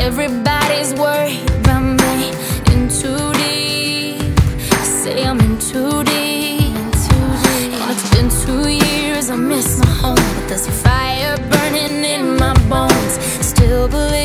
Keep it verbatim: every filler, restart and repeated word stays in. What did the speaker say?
Everybody's worried about me. In too deep, say I'm in too deep. And it's been two years, I miss my home, but there's a fire burning in my bones. Still believe